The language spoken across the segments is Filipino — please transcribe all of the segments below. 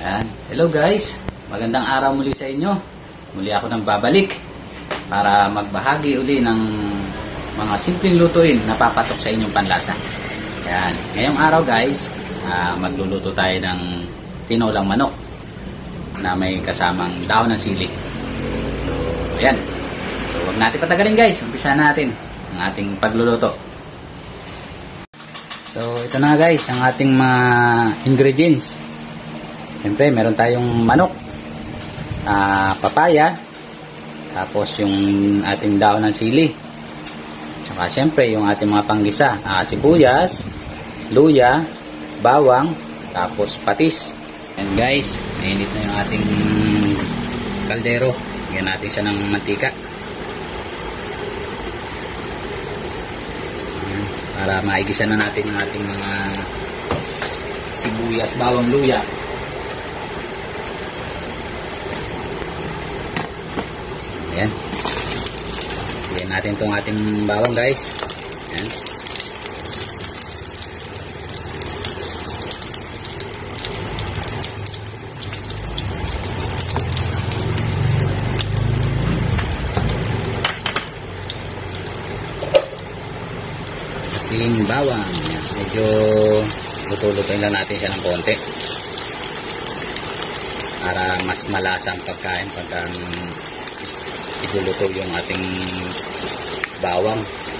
Yan. Hello guys, magandang araw muli sa inyo. Muli ako nang babalik para magbahagi uli ng mga simpleng lutuin na papatok sa inyong panlasa. Yan. Ngayong araw guys, magluluto tayo ng tinolang manok na may kasamang dahon ng sili. So, ayan. So, huwag natin patagalin guys. Umpisa natin ang ating pagluluto. So, ito na guys, ang ating mga ingredients. Siyempre, meron tayong manok, papaya, tapos yung ating dahon ng sili. Saka siyempre, yung ating mga panggisa, sibuyas, luya, bawang, tapos patis. And guys, mainit na yung ating kaldero. Lagyan natin siya ng mantika. Para maigisa na natin ang ating mga sibuyas, bawang, luya. Ayan. Lagyan natin itong ating bawang guys. Ayan. Ating bawang. Ayan. Medyo luto-lutoin lang natin siya ng konti. Para mas malasa ang pagkain pagka iluluto yung ating bawang.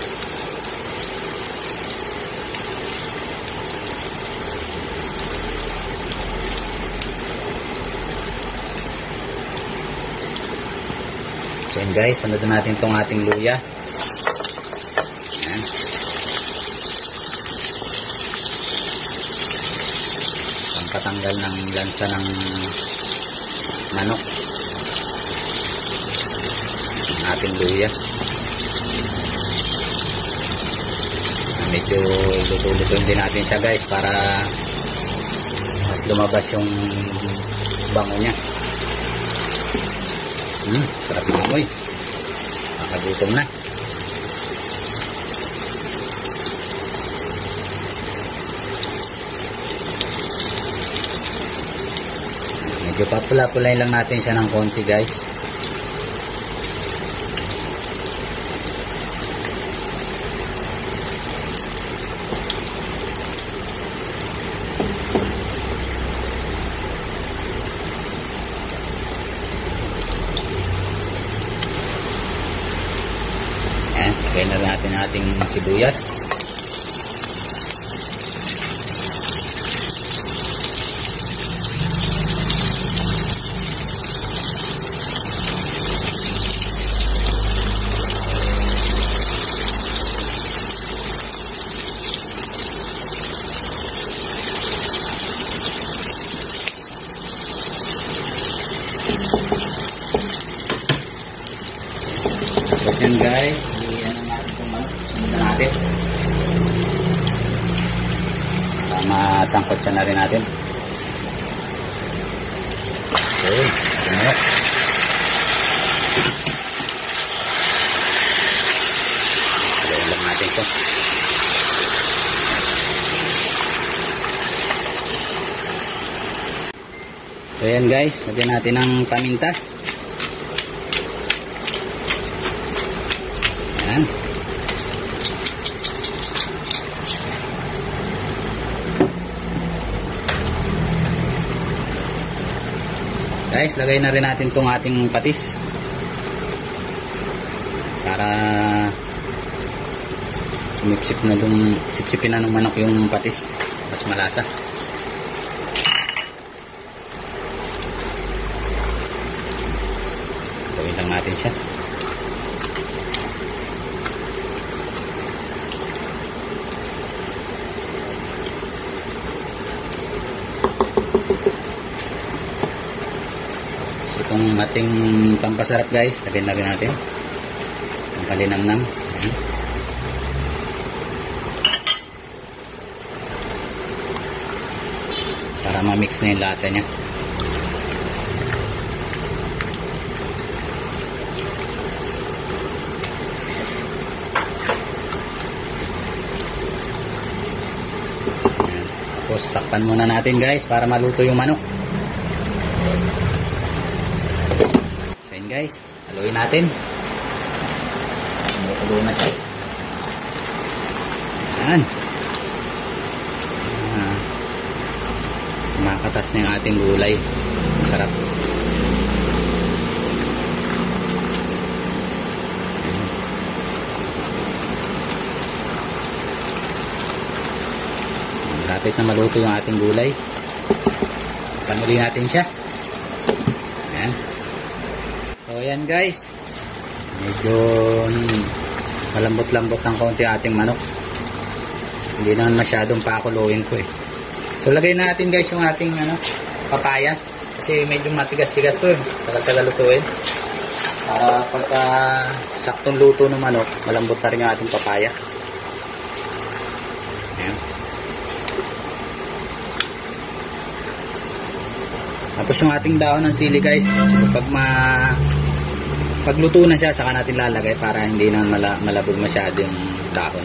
So yun guys, sunod natin itong ating luya. Ayan. Pampatanggal ng lansa ng manok ating luya. Medyo luto-lutoin din natin siya guys para mas lumabas yung bango niya. Sarap ng amoy. Makagutom na. Medyo papula-pulain lang natin siya ng konti guys. Lagyan na natin ating sibuyas. Tapos yan guys, natin para masangkot siya na rin natin. Okay, ganyan. Lagyan lang natin siya. So yan guys, lagyan natin ng paminta. Yan. Guys, lagay na rin natin itong ating patis para sipsipin na ng manok yung patis, mas malasa. Gawin lang natin siya. Itong ating pampasarap guys, lagyan na rin natin ang kalinamnam. Para ma-mix na yung lasa niya. Tapos takpan muna natin guys para maluto yung manok. Ayan guys, haluin natin. Makulo na siya. Ayan. Makatas na yung ating gulay. Masarap. Malapit na maluto yung ating gulay. Panuli natin siya. Ayan. So ayan guys. Medyo malambot-lambot ng konti ating manok. Hindi naman masyadong pakuluin ko eh. So lagay natin guys yung ating papaya. Kasi medyo matigas-tigas to eh. Tagal-tagal lutuin. Para pagka saktong luto ng manok, malambot na rin yung ating papaya. Ayan. Tapos yung ating dahon ng sili guys. So pagluto na siya, saka natin lalagay para hindi na malabog masyado yung dahon.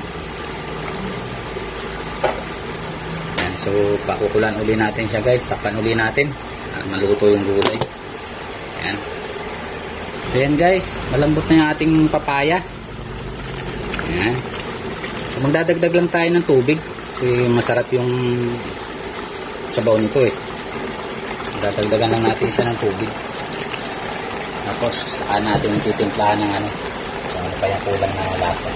Ayan. So pakukulan uli natin siya guys. Takpan uli natin. Maluto yung gulay. Ayan. So yan guys, malambot na yung ating papaya. Ayan. So magdadagdag lang tayo ng tubig kasi masarap yung sabaw nito eh. Magdadagdagan lang natin siya ng tubig. Tapos natin titimplahan ng kaya kulang na lasa.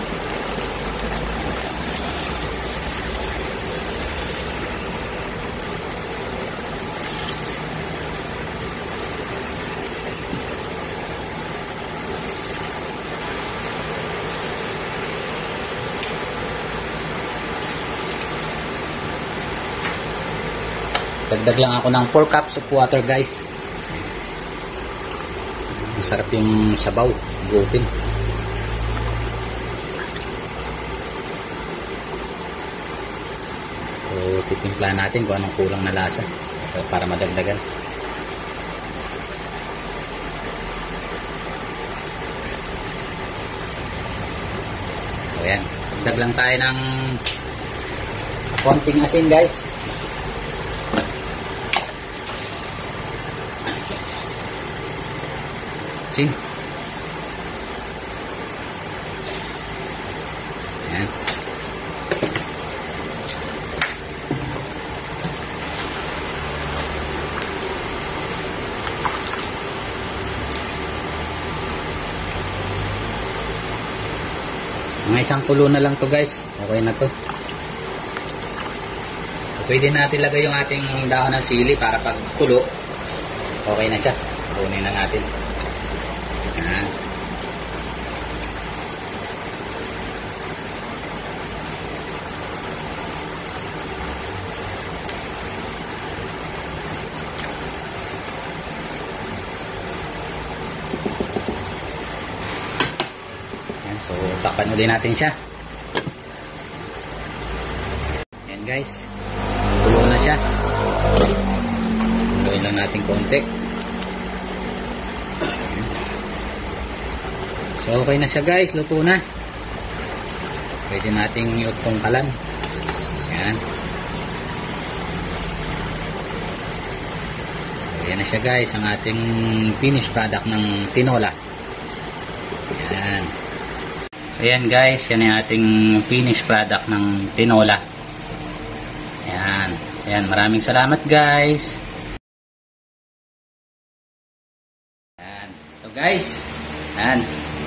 Dagdag lang ako ng 4 cups of water guys. Masarap yung sabaw, gutin. So titimplahan natin kung anong kulang na lasa para madagdagan. So yan, dagdag lang tayo ng konting asin guys. Asin. Ayan. Mga isang kulo na lang to guys. Okay na to. Pwede natin lagay yung ating dahon ng sili para pag kulo, okay na siya. Kunin na natin. Ayan. So takpan ulit natin siya. Ayan guys, kulo na siya. Kuloyin lang natin konti. So okay na siya guys, luto na. Pwede nating iutungkalan. Ayan. So yan na siya guys, ang ating finished product ng tinola. Ayan. Ayan guys, yan yung ating finished product ng tinola. Ayan. Ayan, maraming salamat guys. Ayan. So guys, ayan.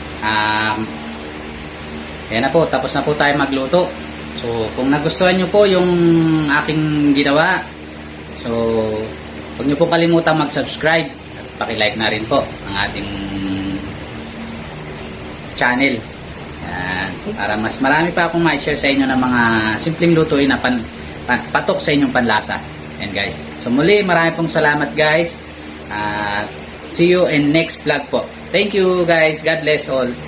Ayan na po, tapos na po tayo magluto. So kung nagustuhan nyo po yung aking ginawa, so huwag nyo po kalimutan mag-subscribe at paki-like na rin po ang ating channel. Ayan, para mas marami pa akong ma-share sa inyo ng mga simpleng lutuin na patok sa inyong panlasa. Ayan guys, so muli marami pong salamat guys. See you in next vlog po. Thank you guys. God bless all.